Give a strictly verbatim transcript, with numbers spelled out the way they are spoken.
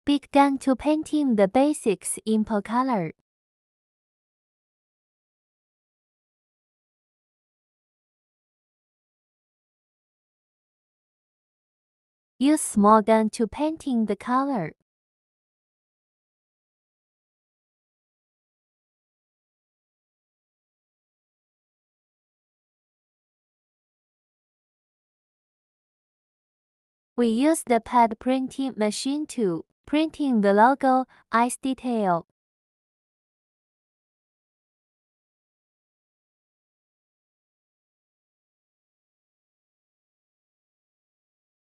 Big gun to painting the basics in per color. Use small gun to painting the color. We use the pad printing machine to printing the logo, eyes detail,